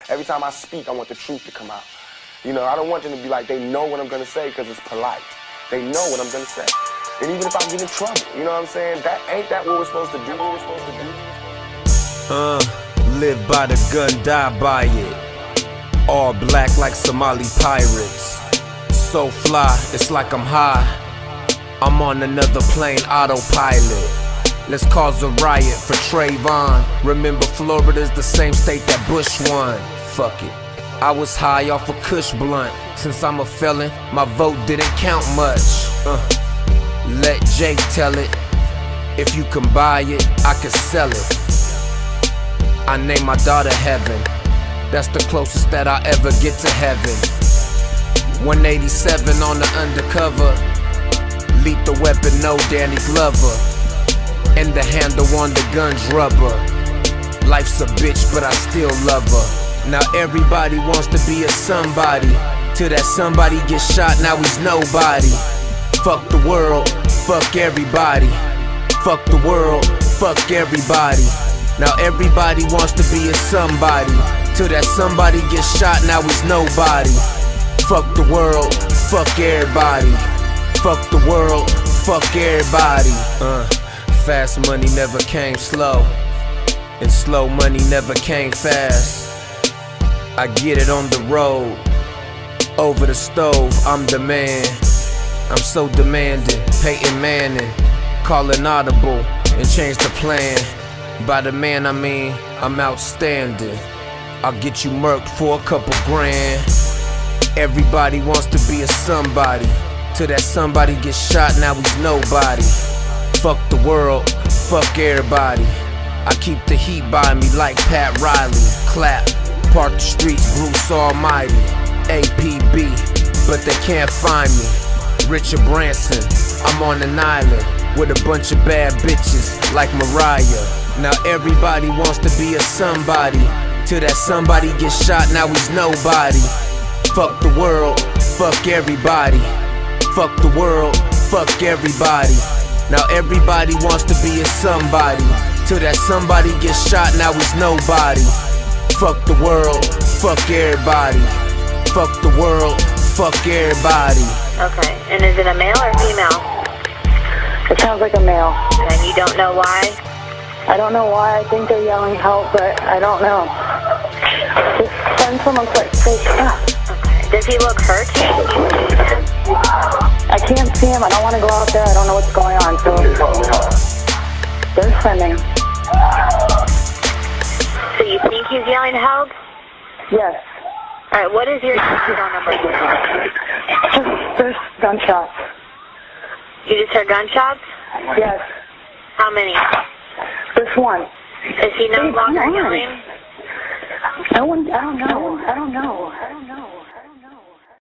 Every time I speak, I want the truth to come out. You know, I don't want them to be like, they know what I'm going to say because it's polite. They know what I'm going to say. And even if I get in trouble, you know what I'm saying? Ain't that what we're supposed to do? What we're supposed to do? Live by the gun, die by it. All black like Somali pirates. So fly, it's like I'm high. I'm on another plane, autopilot. Let's cause a riot for Trayvon. Remember, Florida's the same state that Bush won. Fuck it. I was high off a Kush blunt. Since I'm a felon, my vote didn't count much. Let Jake tell it. If you can buy it, I can sell it. I named my daughter Heaven. That's the closest that I ever get to heaven. 187 on the undercover. Lethal weapon, no Danny Glover. And the handle on the gun's rubber. Life's a bitch, but I still love her. Now everybody wants to be a somebody. Till that somebody gets shot, now he's nobody. Fuck the world, fuck everybody. Fuck the world, fuck everybody. Now everybody wants to be a somebody. Till that somebody gets shot, now he's nobody. Fuck the world, fuck everybody. Fuck the world, fuck everybody. Fast money never came slow, and slow money never came fast. I get it on the road, over the stove, I'm the man. I'm so demanding, Peyton Manning. Call an audible and change the plan. By the man I mean, I'm outstanding. I'll get you murked for a couple grand. Everybody wants to be a somebody. Till that somebody gets shot, now he's nobody. Fuck the world, fuck everybody. I keep the heat by me like Pat Riley. Clap, park the streets, Bruce Almighty. APB, but they can't find me. Richard Branson, I'm on an island with a bunch of bad bitches like Mariah. Now everybody wants to be a somebody. Till that somebody gets shot, now he's nobody. Fuck the world, fuck everybody. Fuck the world, fuck everybody. Now everybody wants to be a somebody. Till that somebody gets shot, now he's nobody. Fuck the world, fuck everybody. Fuck the world, fuck everybody. Okay, and is it a male or female? It sounds like a male. And you don't know why? I don't know why. I think they're yelling help, but I don't know. Just send someone quick. Okay. Does he look hurt? I can't see him. I don't want to go out there. I don't know what's going on. So they're sending. So you think he's yelling help? Yes. All right. What is your phone number? There's gunshots. You just heard gunshots? Yes. How many? Just one. Is he no longer yelling? I don't know. I don't know.